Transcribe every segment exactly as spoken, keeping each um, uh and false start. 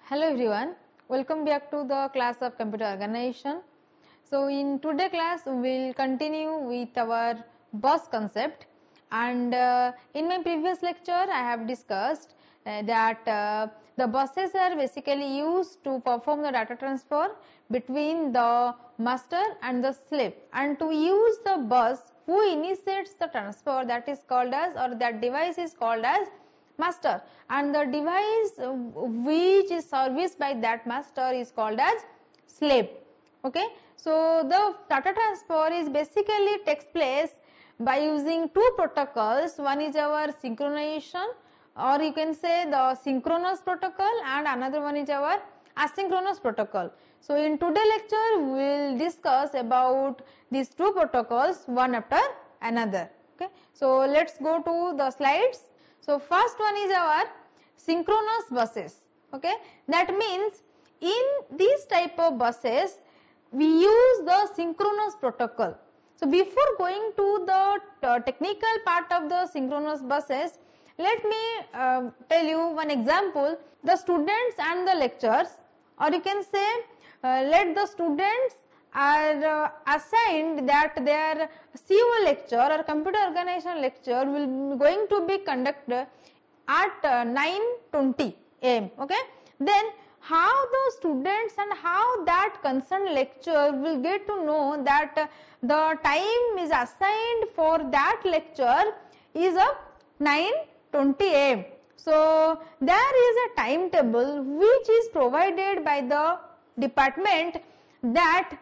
Hello everyone, welcome back to the class of computer organization. So in today's class we will continue with our bus concept, and uh, in my previous lecture I have discussed uh, that uh, the buses are basically used to perform the data transfer between the master and the slave, and to use the bus who initiates the transfer, that is called as, or that device is called as master, and the device uh, which is serviced by that master is called as slave. Okay, so the data transfer is basically takes place by using two protocols. One is our synchronization, or you can say the synchronous protocol, and another one is our asynchronous protocol. So in today's lecture we will discuss about these two protocols one after another. Okay, so let's go to the slides. So first one is our synchronous buses. Okay, that means in this type of buses we use the synchronous protocol. So before going to the uh, technical part of the synchronous buses, let me uh, tell you one example. The students and the lecturers, or you can say uh, let the students are uh, assigned that their C O lecture or computer organization lecture will be going to be conducted at uh, nine twenty A M Okay, then how the students and how that concerned lecture will get to know that uh, the time is assigned for that lecture is a nine twenty A M So there is a timetable which is provided by the department that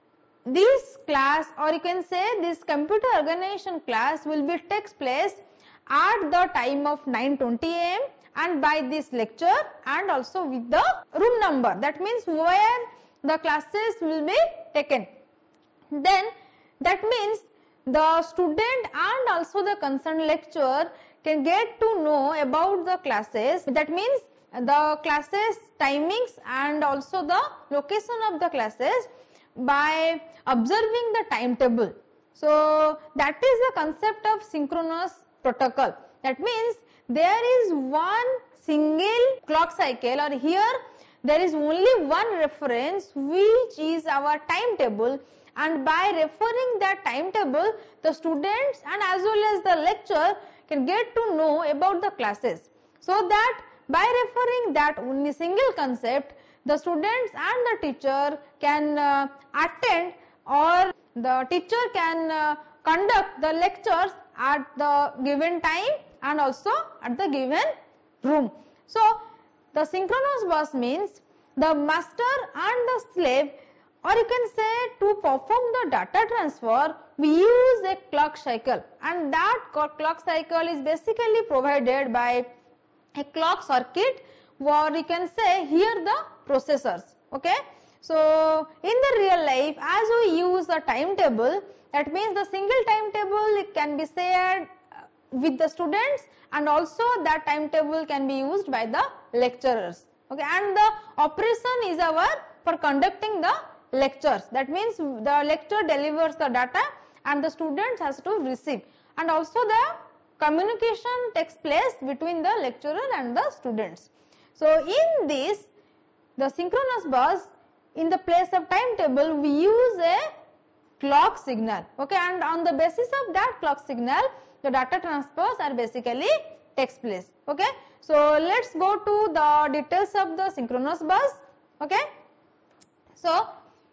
this class, or you can say this computer organization class, will be takes place at the time of nine twenty A M and by this lecture and also with the room number, that means where the classes will be taken. Then that means the student and also the concerned lecturer can get to know about the classes, that means the classes timings and also the location of the classes by observing the timetable. So that is the concept of synchronous protocol. That means there is one single clock cycle, or here there is only one reference which is our timetable, and by referring that timetable the students and as well as the lecturer can get to know about the classes, so that by referring that only single concept the students and the teacher can uh, attend, or the teacher can uh, conduct the lectures at the given time and also at the given room. So the synchronous bus means the master and the slave, or you can say to perform the data transfer we use a clock cycle, and that clock cycle is basically provided by a clock circuit, or you can say here the processors. Okay, so in the real life as we use a timetable, that means the single timetable it can be shared with the students, and also that timetable can be used by the lecturers. Okay, and the operation is our for conducting the lectures, that means the lecturer delivers the data and the students has to receive, and also the communication takes place between the lecturer and the students. So in this, the synchronous bus, in the place of timetable we use a clock signal. Okay, and on the basis of that clock signal the data transfers are basically takes place. Okay, so let's go to the details of the synchronous bus. Okay, so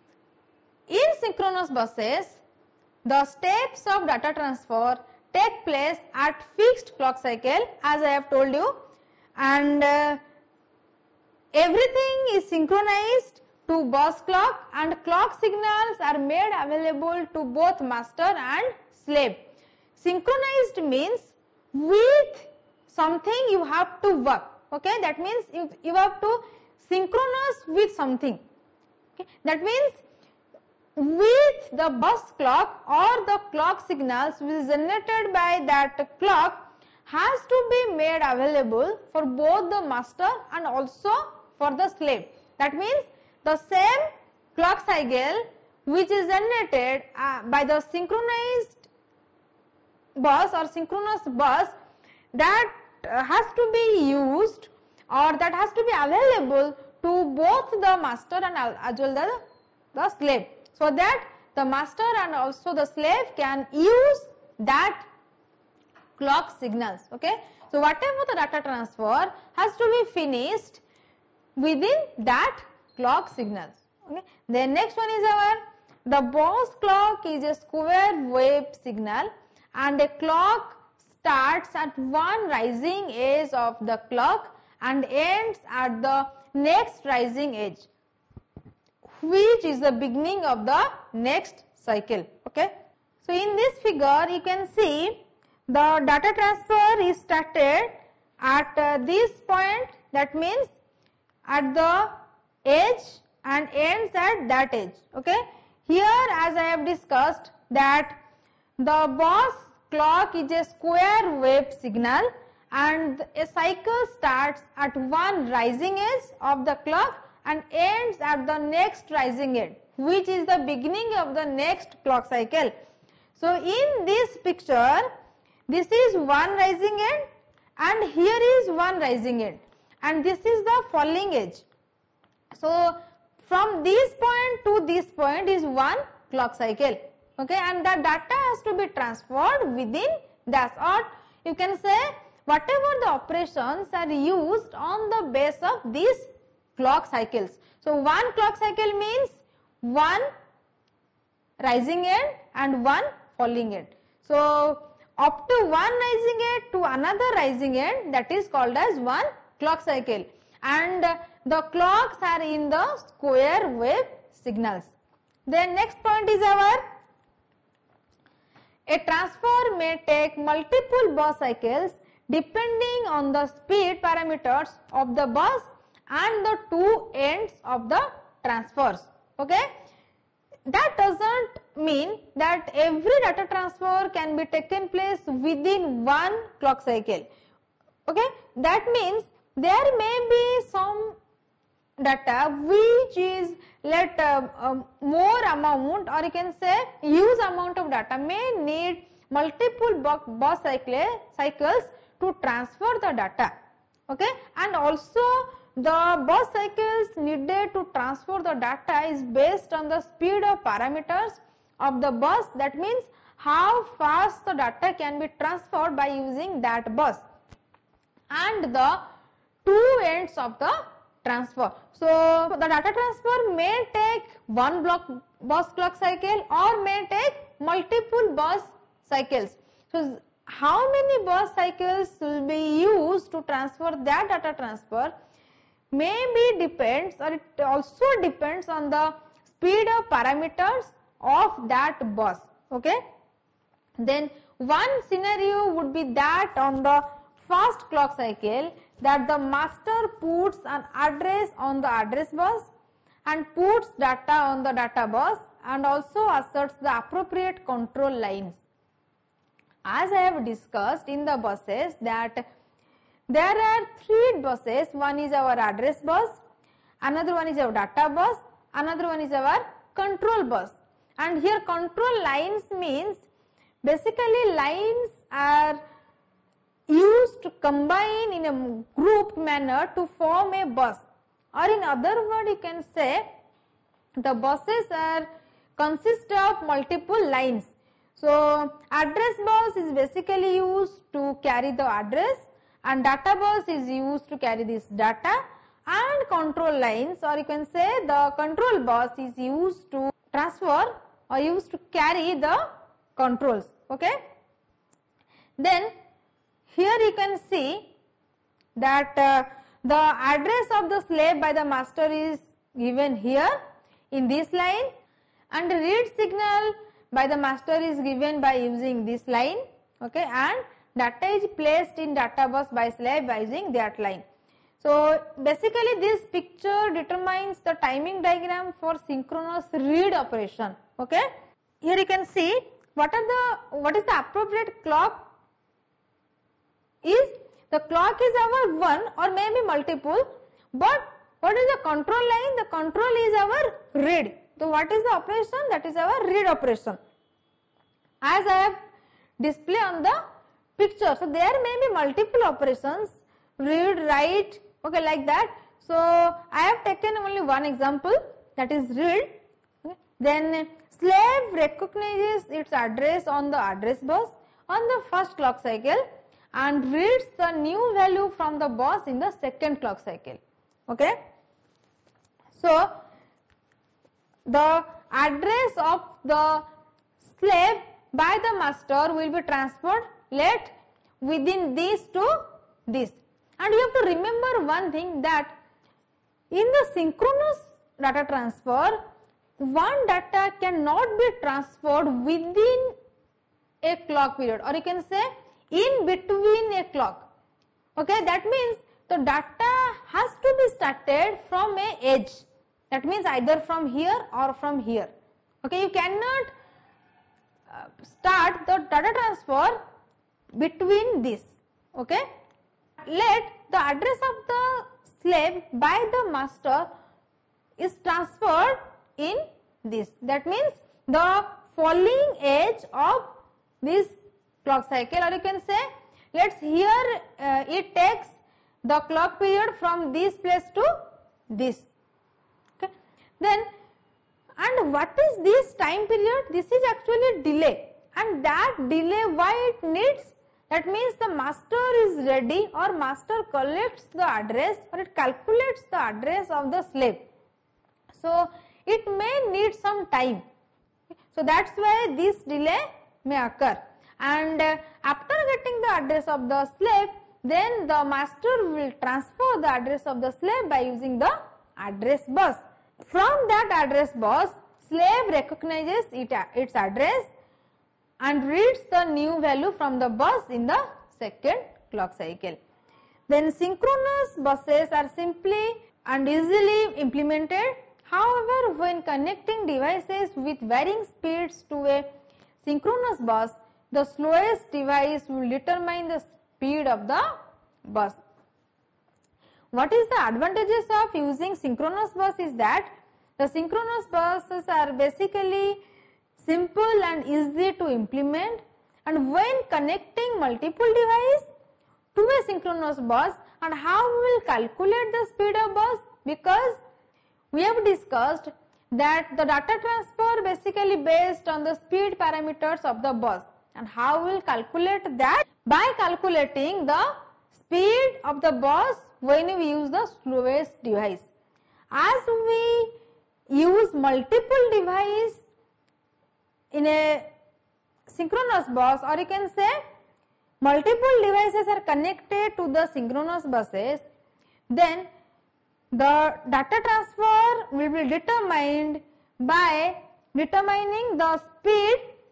in synchronous buses the steps of data transfer take place at fixed clock cycle, as I have told you, and uh, everything is synchronized to bus clock, and clock signals are made available to both master and slave. Synchronized means with something you have to work. Okay, that means you, you have to synchronous with something. Okay, that means with the bus clock or the clock signals which is generated by that clock has to be made available for both the master and also for the slave. That means the same clock cycle which is generated uh, by the synchronized bus or synchronous bus, that uh, has to be used or that has to be available to both the master and as well the, the slave, so that the master and also the slave can use that clock signals. Okay, so whatever the data transfer has to be finished within that clock signals. Okay, then next one is our the Bose clock is a square wave signal, and a clock starts at one rising edge of the clock and ends at the next rising edge, which is the beginning of the next cycle. Okay, so in this figure you can see the data transfer is started at uh, this point, that means at the edge, and ends at that edge. Okay, here as I have discussed that the Bose clock is a square wave signal, and a cycle starts at one rising edge of the clock and ends at the next rising edge, which is the beginning of the next clock cycle. So in this picture, this is one rising edge and here is one rising edge, and this is the falling edge. So from this point to this point is one clock cycle. Okay, and the data has to be transferred within that, or you can say whatever the operations are used on the base of these clock cycles. So one clock cycle means one rising edge and one falling edge. So up to one rising edge to another rising edge, that is called as one clock cycle, and the clocks are in the square wave signals. Then next point is our a transfer may take multiple Bose cycles depending on the speed parameters of the bus and the two ends of the transfers. Okay, that doesn't mean that every data transfer can be taken place within one clock cycle. Okay, that means there may be some data which is let uh, uh, more amount, or you can say huge amount of data may need multiple Bose cycle, cycles to transfer the data. Okay, and also the Bose cycles needed to transfer the data is based on the speed of parameters of the bus, that means how fast the data can be transferred by using that bus, and the two ends of the transfer. So the data transfer may take one block Bose clock cycle or may take multiple Bose cycles. So how many Bose cycles will be used to transfer that data transfer maybe depends, or it also depends on the speed of parameters of that bus. Okay, then one scenario would be that on the first clock cycle, that the master puts an address on the address bus and puts data on the data bus and also asserts the appropriate control lines. As I have discussed in the buses, that there are three buses, one is our address bus, another one is our data bus, another one is our control bus, and here control lines means basically lines are used to combine in a grouped manner to form a bus, or in other words you can say the buses are consist of multiple lines. So address bus is basically used to carry the address, and data bus is used to carry this data, and control lines, or you can say the control bus is used to transfer or used to carry the controls. Okay, then here you can see that uh, the address of the slave by the master is given here in this line, and read signal by the master is given by using this line. Okay, and data is placed in data bus by slave by using that line. So basically this picture determines the timing diagram for synchronous read operation. Okay, here you can see what are the what is the appropriate clock is. The clock is our one or maybe multiple, but what is the control line? The control is our read. So what is the operation? That is our read operation, as I have displayed on the picture. So there may be multiple operations, read, write, okay, like that. So I have taken only one example, that is read. Okay. Then slave recognizes its address on the address bus on the first clock cycle and reads the new value from the bus in the second clock cycle. Okay. So the address of the slave by the master will be transferred let within this to this. And you have to remember one thing, that in the synchronous data transfer, one data cannot be transferred within a clock period, or you can say in between a clock. Okay, that means the data has to be started from a edge. That means either from here or from here. Okay, you cannot uh, start the data transfer between this. Okay, let the address of the slave by the master is transferred in this. That means the falling edge of this clock cycle, or you can say, let's here uh, it takes the clock period from this place to this. Okay. Then, and what is this time period? This is actually delay, and that delay why it needs? That means the master is ready, or master collects the address, or it calculates the address of the slave. So it may need some time. So that's why this delay may occur. And uh, after getting the address of the slave, then the master will transfer the address of the slave by using the address bus. From that address bus, slave recognizes it, its address and reads the new value from the bus in the second clock cycle. Then synchronous buses are simply and easily implemented. However, when connecting devices with varying speeds to a synchronous bus, the slowest device will determine the speed of the bus. What is the advantages of using synchronous bus is that the synchronous buses are basically simple and easy to implement, and when connecting multiple devices to a synchronous bus, and how we will calculate the speed of bus, because we have discussed that the data transfer basically based on the speed parameters of the bus, and how we will calculate that by calculating the speed of the bus when we use the slowest device. As we use multiple devices in a synchronous bus, or you can say multiple devices are connected to the synchronous buses, then the data transfer will be determined by determining the speed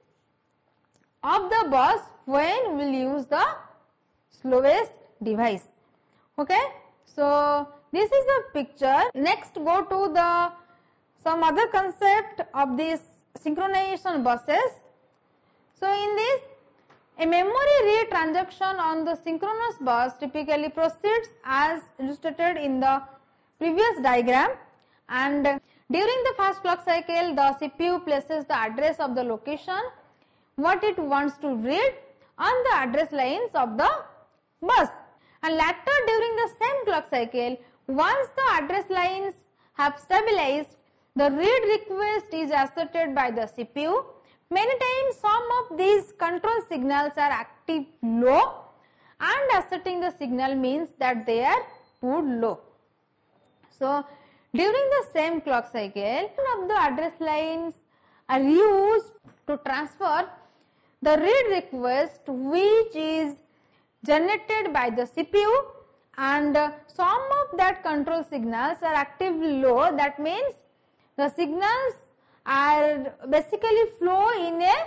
of the bus when we will use the slowest device. Okay, so this is the picture. Next, go to the some other concept of this synchronization buses. So in this, a memory read transaction on the synchronous bus typically proceeds as illustrated in the previous diagram, and during the first clock cycle the C P U places the address of the location what it wants to read on the address lines of the bus, and later during the same clock cycle, once the address lines have stabilized, the read request is asserted by the C P U. Many times some of these control signals are active low, and asserting the signal means that they are put low. So during the same clock cycle, one of the address lines are used to transfer the read request which is generated by the C P U, and uh, some of that control signals are actively low. That means the signals are basically flow in a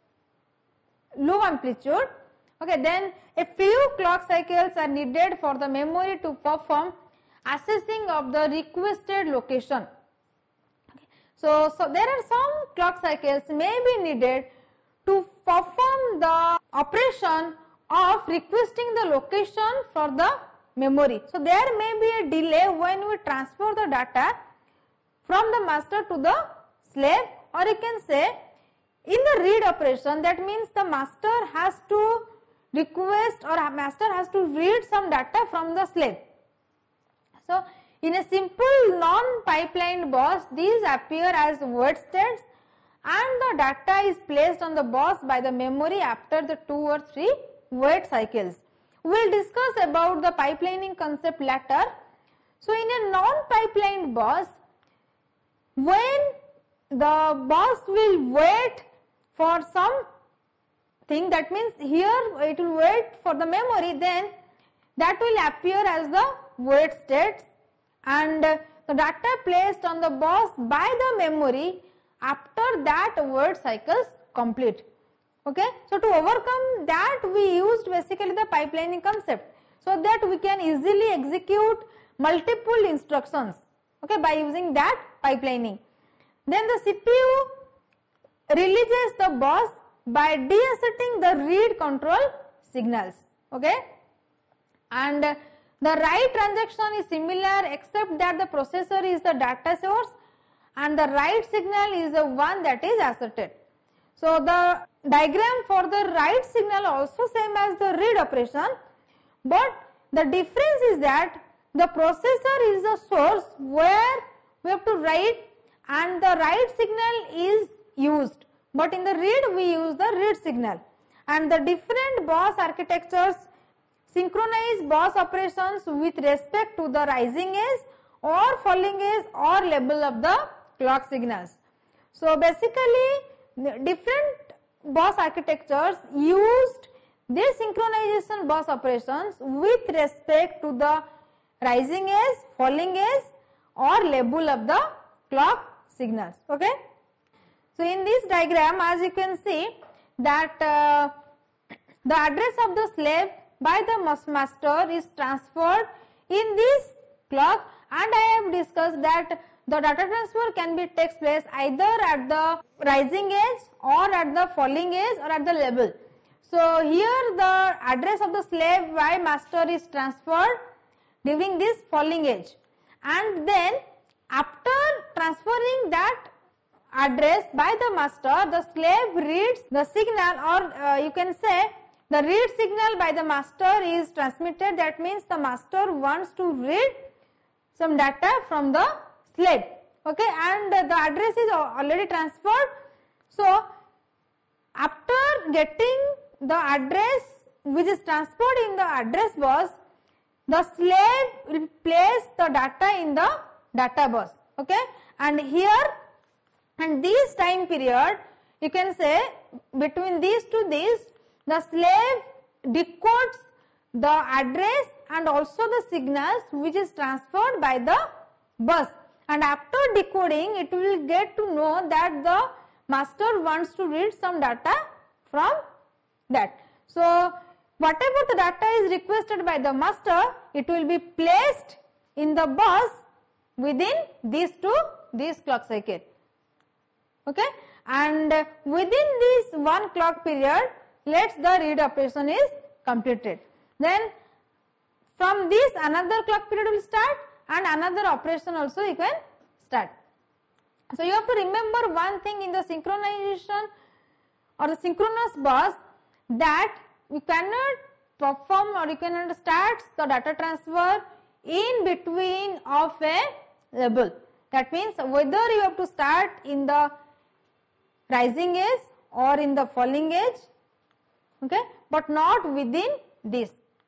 low amplitude. Okay, then a few clock cycles are needed for the memory to perform assessing of the requested location. Okay. So, so there are some clock cycles may be needed to perform the operation of requesting the location for the memory. So there may be a delay when we transfer the data from the master to the slave, or you can say in the read operation, that means the master has to request or master has to read some data from the slave. So In a simple non-pipelined bus, these appear as wait states and the data is placed on the bus by the memory after the two or three wait cycles. We will discuss about the pipelining concept later. So, in a non-pipelined bus, when the bus will wait for something, that means here it will wait for the memory, then that will appear as the wait states and the data placed on the bus by the memory after that wait cycles complete. Okay. So, to overcome that we used basically the pipelining concept, so that we can easily execute multiple instructions, okay, by using that pipelining. Then the C P U releases the bus by deasserting the read control signals, okay, and the write transaction is similar except that the processor is the data source and the write signal is the one that is asserted. So, the diagram for the write signal also same as the read operation, but the difference is that the processor is the source where we have to write and the write signal is used, but in the read we use the read signal, and the different bus architectures synchronize bus operations with respect to the rising edge or falling edge or level of the clock signals. So, basically different bus architectures used their synchronization bus operations with respect to the rising edge, falling edge or level of the clock signals. Okay. So, in this diagram as you can see that uh, the address of the slave by the master is transferred in this clock, and I have discussed that the data transfer can be takes place either at the rising edge or at the falling edge or at the level. So, here the address of the slave by master is transferred during this falling edge, and then after transferring that address by the master, the slave reads the signal, or uh, you can say the read signal by the master is transmitted. That means the master wants to read some data from the slave, okay, and the address is already transferred. So, after getting the address which is transferred in the address bus, the slave will place the data in the data bus, okay, and here and this time period you can say between these two these the slave decodes the address and also the signals which is transferred by the bus, and after decoding it will get to know that the master wants to read some data from that. So, whatever the data is requested by the master, it will be placed in the bus within these two this clock cycle, okay, and within this one clock period let's the read operation is completed. Then from this another clock period will start and another operation also you can start. So, you have to remember one thing in the synchronization or the synchronous bus, that you cannot perform or you cannot start the data transfer in between of a level. That means whether you have to start in the rising edge or in the falling edge, okay, but not within this.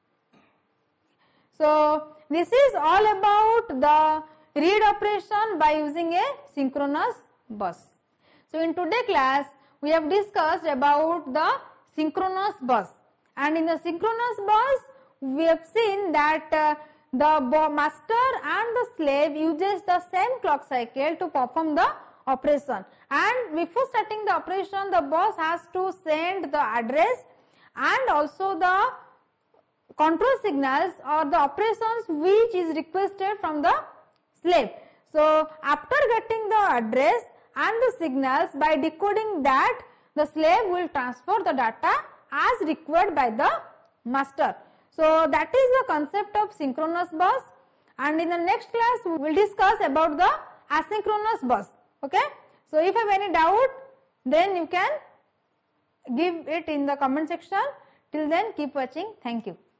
So, this is all about the read operation by using a synchronous bus. So, in today's class we have discussed about the synchronous bus, and in the synchronous bus we have seen that uh, the master and the slave uses the same clock cycle to perform the operation, and before starting the operation the bus has to send the address and also the control signals or the operations which is requested from the slave. So, after getting the address and the signals, by decoding that the slave will transfer the data as required by the master. So, that is the concept of synchronous bus, and in the next class we will discuss about the asynchronous bus. Okay. So, if you have any doubt then you can give it in the comment section. Till then keep watching. Thank you.